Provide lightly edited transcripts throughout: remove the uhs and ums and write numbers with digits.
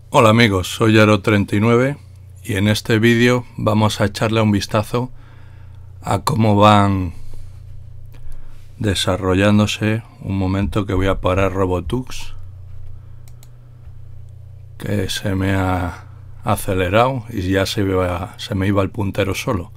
Hola amigos, soy Aro39 y en este vídeo vamos a echarle un vistazo a cómo van desarrollándose. Un momento que voy a parar Robotux, que se me ha acelerado y ya se me iba el puntero solo.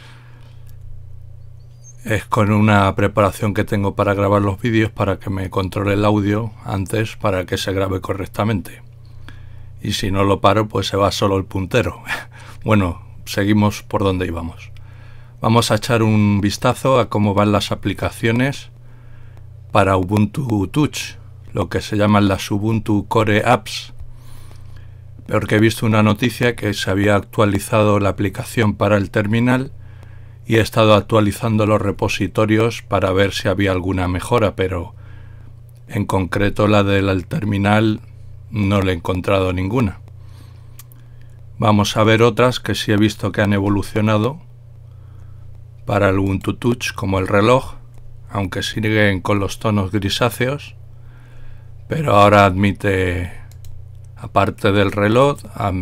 Es con una preparación que tengo para grabar los vídeos, para que me controle el audio antes, para que se grabe correctamente. Y si no lo paro, pues se va solo el puntero. Bueno, seguimos por donde íbamos. Vamos a echar un vistazo a cómo van las aplicaciones para Ubuntu Touch, lo que se llaman las Ubuntu Core Apps, porque he visto una noticia que se había actualizado la aplicación para el terminal y he estado actualizando los repositorios para ver si había alguna mejora, pero en concreto la del terminal no le he encontrado ninguna. Vamos a ver otras que sí he visto que han evolucionado para el Ubuntu Touch, como el reloj, aunque siguen con los tonos grisáceos, pero ahora admite, aparte del reloj,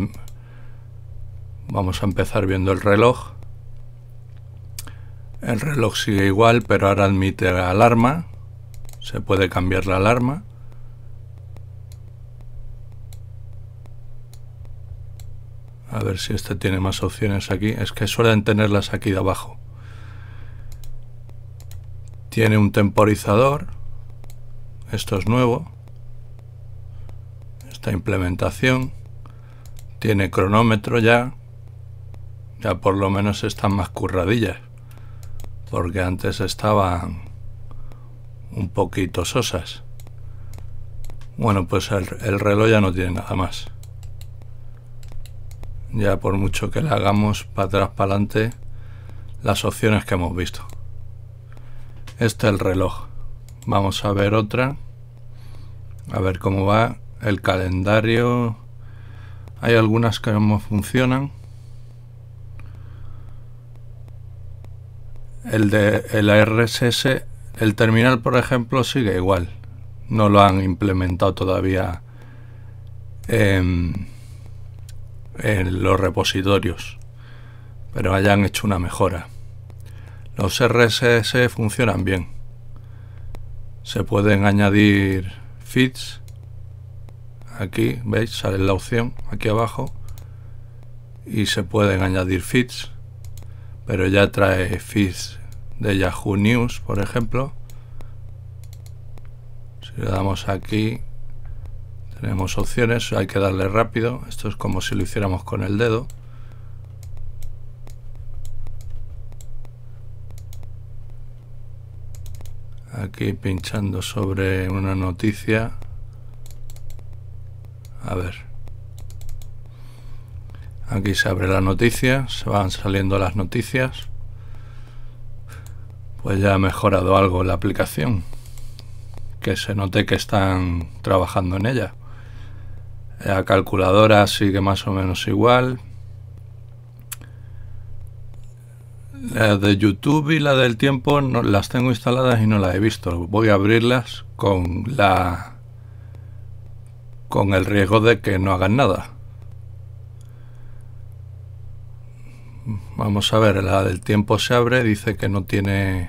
vamos a empezar viendo el reloj. El reloj sigue igual, pero ahora admite la alarma, se puede cambiar la alarma. A ver si este tiene más opciones aquí, es que suelen tenerlas aquí de abajo. Tiene un temporizador, esto es nuevo, esta implementación. Tiene cronómetro ya por lo menos están más curradillas, porque antes estaban un poquito sosas. Bueno, pues el reloj ya no tiene nada más. Ya por mucho que le hagamos para atrás, para adelante, las opciones que hemos visto. Este es el reloj. Vamos a ver otra, a ver cómo va el calendario. Hay algunas que no funcionan. El RSS, el terminal por ejemplo, sigue igual, no lo han implementado todavía en los repositorios, pero hayan hecho una mejora. Los RSS funcionan bien, se pueden añadir feeds. Aquí veis, sale la opción aquí abajo y se pueden añadir feeds, pero ya trae feeds de Yahoo News, por ejemplo. Si le damos aquí, tenemos opciones, hay que darle rápido. Esto es como si lo hiciéramos con el dedo. Aquí pinchando sobre una noticia. A ver. Aquí se abre la noticia, se van saliendo las noticias. Pues ya ha mejorado algo la aplicación, que se note que están trabajando en ella. La calculadora sigue más o menos igual. La de YouTube y la del tiempo no, las tengo instaladas y no las he visto. Voy a abrirlas con el riesgo de que no hagan nada. Vamos a ver, la del tiempo se abre, dice que no tiene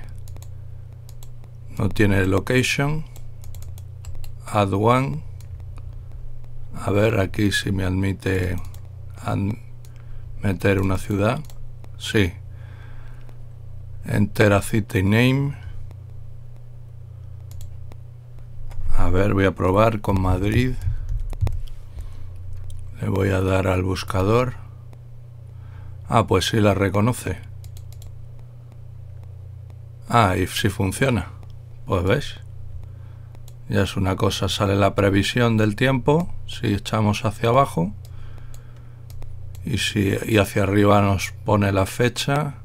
location. Add one. A ver aquí si me admite meter una ciudad. Sí. Enter a city name. A ver, voy a probar con Madrid. Le voy a dar al buscador. Ah, pues sí la reconoce. Ah, y sí funciona. Pues ves. Ya es una cosa, sale la previsión del tiempo, si echamos hacia abajo, y hacia arriba nos pone la fecha.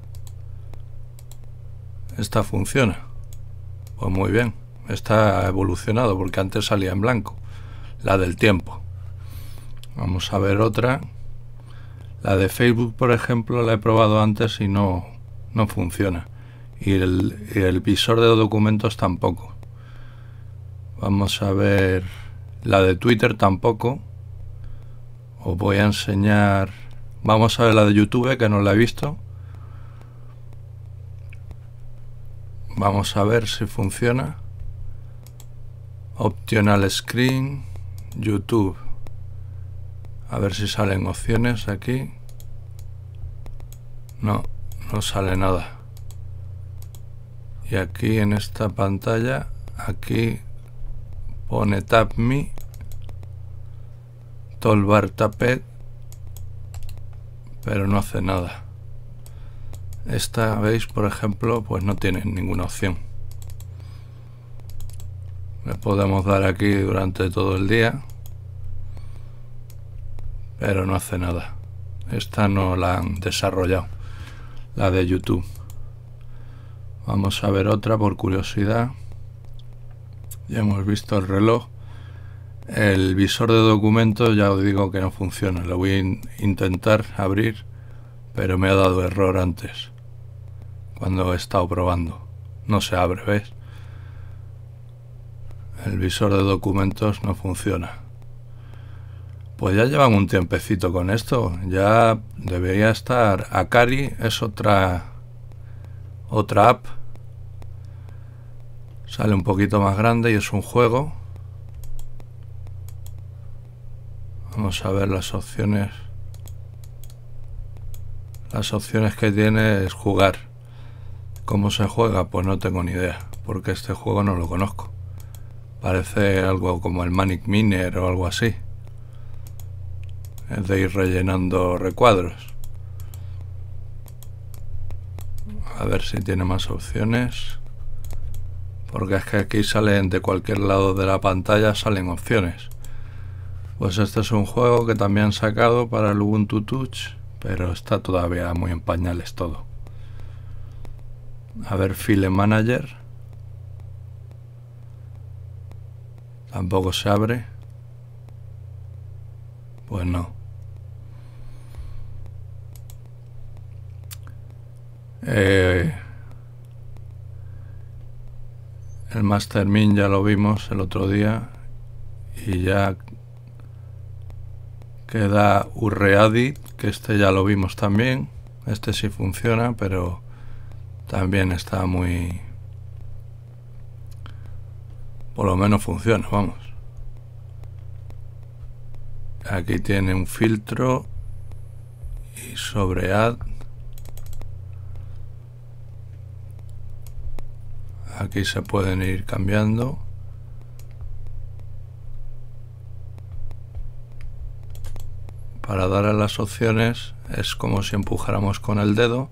Esta funciona. Pues muy bien, está evolucionado, porque antes salía en blanco, la del tiempo. Vamos a ver otra. La de Facebook, por ejemplo, la he probado antes y no funciona. Y el visor de documentos tampoco. Vamos a ver, la de Twitter tampoco. Os voy a enseñar. Vamos a ver la de YouTube, que no la he visto. Vamos a ver si funciona. Optional Screen, YouTube. A ver si salen opciones aquí. No, no sale nada. Y aquí en esta pantalla, aquí pone Tap Me, Toolbar Tapet, pero no hace nada. Esta, veis, por ejemplo, pues no tiene ninguna opción. Le podemos dar aquí durante todo el día, pero no hace nada. Esta no la han desarrollado, la de YouTube. Vamos a ver otra por curiosidad. Ya hemos visto el reloj. El visor de documentos ya os digo que no funciona. Lo voy a intentar abrir, pero me ha dado error antes cuando he estado probando. No se abre, ¿ves? El visor de documentos no funciona. Pues ya llevan un tiempecito con esto. Ya debería estar. Akari es otra app. Sale un poquito más grande y es un juego. Vamos a ver las opciones. Las opciones que tiene es jugar. ¿Cómo se juega? Pues no tengo ni idea, porque este juego no lo conozco. Parece algo como el Manic Miner o algo así. Es de ir rellenando recuadros. A ver si tiene más opciones. Porque es que aquí salen de cualquier lado de la pantalla, salen opciones. Pues este es un juego que también han sacado para el Ubuntu Touch, pero está todavía muy en pañales todo. A ver, File Manager. Tampoco se abre. Pues no. El Mastermin ya lo vimos el otro día y ya queda Urreadit, que este ya lo vimos también. Este sí funciona, pero también está muy... Por lo menos funciona, vamos. Aquí tiene un filtro y sobre Add. Aquí se pueden ir cambiando. Para dar a las opciones es como si empujáramos con el dedo.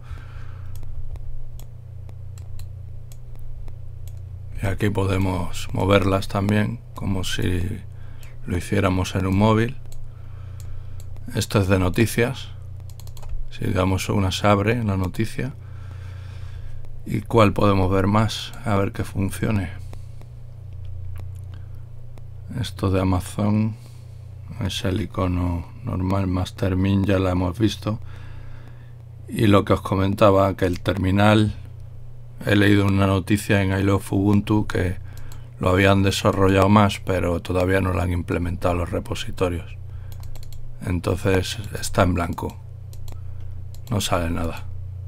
Y aquí podemos moverlas también, como si lo hiciéramos en un móvil. Esto es de noticias. Si damos una, se abre la noticia. ¿Y cuál podemos ver más? A ver que funcione. Esto de Amazon es el icono normal. Mastermin ya la hemos visto. Y lo que os comentaba, que el terminal, he leído una noticia en I Love Ubuntu que lo habían desarrollado más, pero todavía no lo han implementado los repositorios. Entonces está en blanco. No sale nada.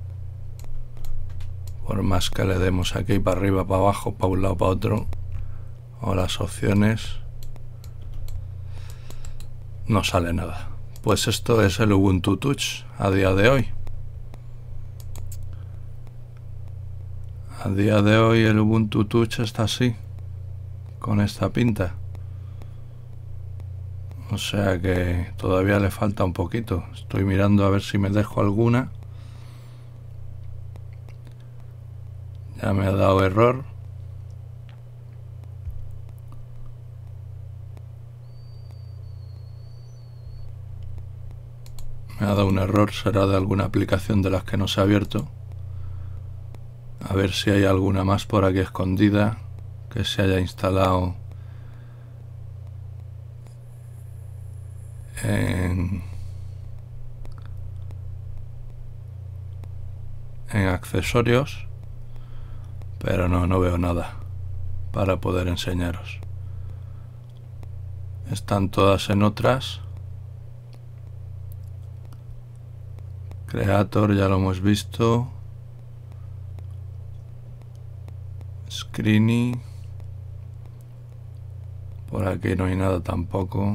Por más que le demos aquí para arriba, para abajo, para un lado, para otro, o las opciones, no sale nada. Pues esto es el Ubuntu Touch a día de hoy. A día de hoy el Ubuntu Touch está así, con esta pinta. O sea que todavía le falta un poquito. Estoy mirando a ver si me dejo alguna. Ya me ha dado error. Me ha dado un error, será de alguna aplicación de las que no se ha abierto. A ver si hay alguna más por aquí escondida que se haya instalado en accesorios, pero no veo nada para poder enseñaros. Están todas en otras. Creator ya lo hemos visto. Screeny. Por aquí no hay nada tampoco.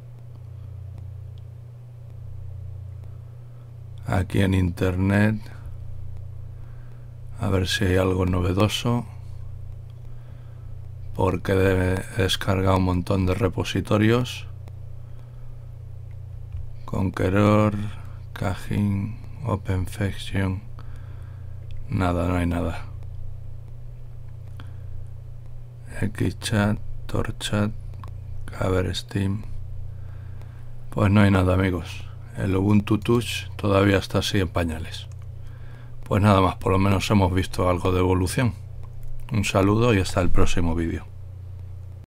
Aquí en internet. A ver si hay algo novedoso. Porque he descargado un montón de repositorios. Conqueror, Cajin, OpenFaction. Nada, no hay nada. XChat, TorChat, Cover Steam. Pues no hay nada, amigos. El Ubuntu Touch todavía está así en pañales. Pues nada más, por lo menos hemos visto algo de evolución. Un saludo y hasta el próximo vídeo.